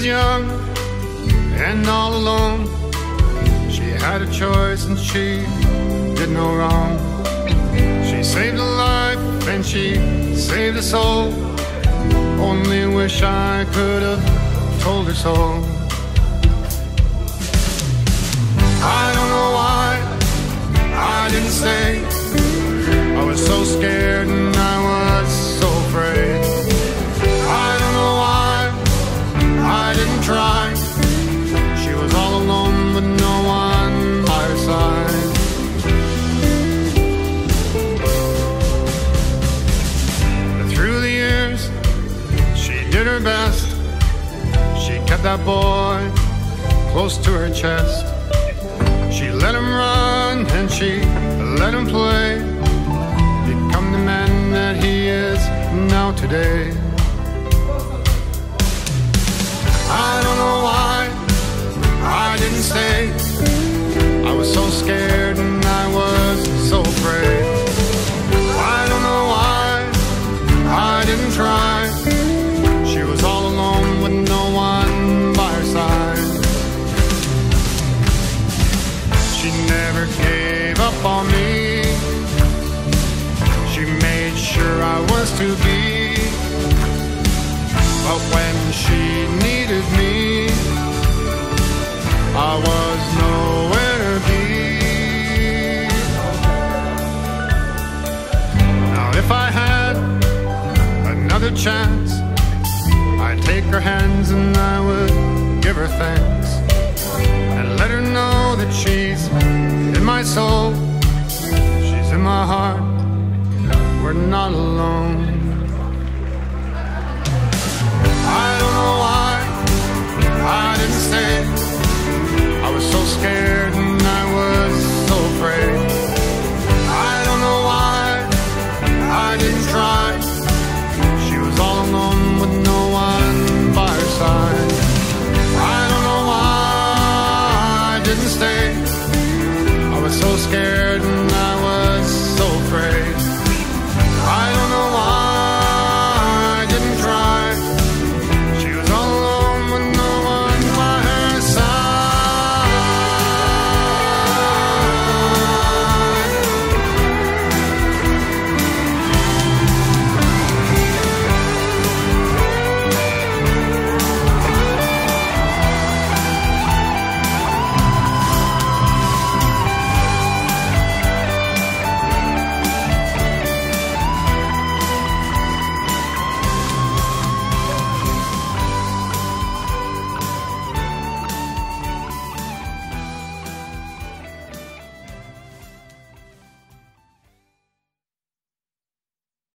was young and all alone. She had a choice and she did no wrong. She saved a life and she saved a soul. Only wish I could have told her so. I don't know why I didn't stay. I was so scared and I was so afraid. I don't know why I didn't try. She was all alone with no one by her side. But through the years, she did her best. She kept that boy close to her chest. She let him run and she let him play, become the man that he is now today. I don't know why I didn't stay. I was so scared and I was so afraid. I don't know why I didn't try. She was all alone with no one by her side. She never gave up on me. She made sure I was to be. But when she needed me, I was nowhere to be. Now if I had another chance, I'd take her hands and I would give her thanks, and let her know that she's in my soul, she's in my heart, we're not alone. I don't know why I didn't stay. I was so scared.